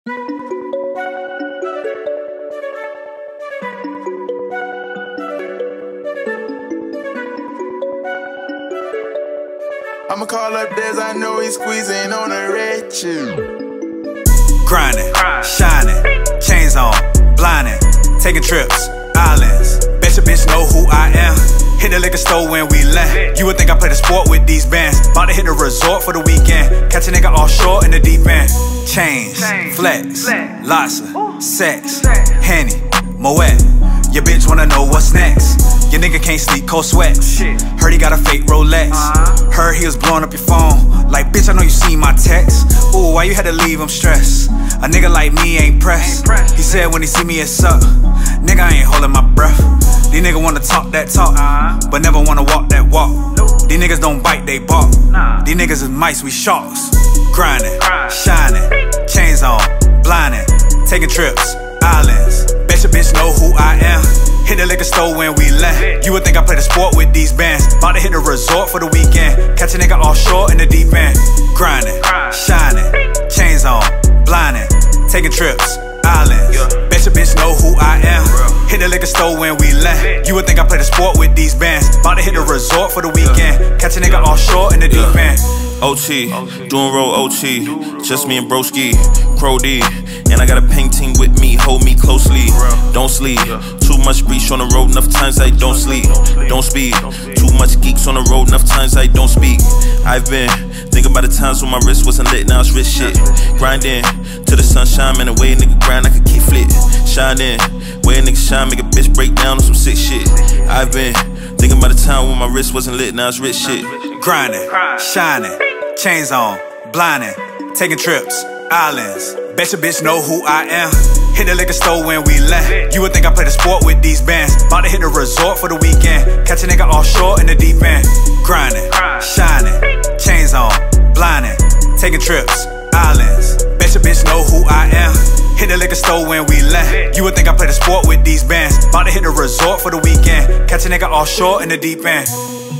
I'ma call up Dez, I know he's squeezing on a red chip. Grinding, shining, chains on, blinding, taking trips, islands. Bet your bitch know who I am. Hit the liquor store when we land. You would think I play the sport with these bands. About to hit the resort for the weekend. Catch a nigga offshore in the deep end. Chains, flex, lots of sex, Henny, Moet. Your bitch wanna know what's next. Your nigga can't sleep, cold sweats. Heard he got a fake Rolex. Heard he was blowing up your phone. Like, bitch, I know you seen my text. Ooh, why you had to leave him stressed? A nigga like me ain't pressed. He said when he see me, it's up. Nigga, I ain't holding my breath. These niggas wanna talk that talk, but never wanna walk that walk. These niggas don't bite, they bark. These niggas is mice, we sharks. Grinding, shining, chains on, blinding, taking trips, islands. Bet your bitch know who I am. Hit the liquor store when we land. You would think I play the sport with these bands. About to hit the resort for the weekend. Catch a nigga offshore in the deep end. Grinding, shining, chains on, blinding, taking trips, islands. Bet your bitch know who I am. Hit the liquor store when we land. You would think I play the sport with these bands. About to hit the resort for the weekend. Catch a nigga offshore in the deep end. OT, doing roll OT, just me and Broski, Crow D. And I got a paint team with me, hold me closely. Don't sleep, too much breach on the road, enough times I don't sleep. Don't speak, too much geeks on the road, enough times I don't speak. I've been thinking about the times when my wrist wasn't lit, now it's rich shit. Grinding to the sunshine, man, the way a nigga grind, I could keep flit. Shining, way a nigga shine, make a bitch break down on some sick shit. I've been thinking about the time when my wrist wasn't lit, now it's rich shit. Grinding, shining, chains on, blinding, taking trips, islands. Bet your bitch know who I am. Hit the liquor store when we land. You would think I play the sport with these bands. About to hit the resort for the weekend. Catch a nigga offshore in the deep end. Grinding, shining, chains on, blinding, taking trips, islands. Bet your bitch know who I am. Hit the liquor store when we land. You would think I play the sport with these bands. About to hit the resort for the weekend. Catch a nigga offshore in the deep end.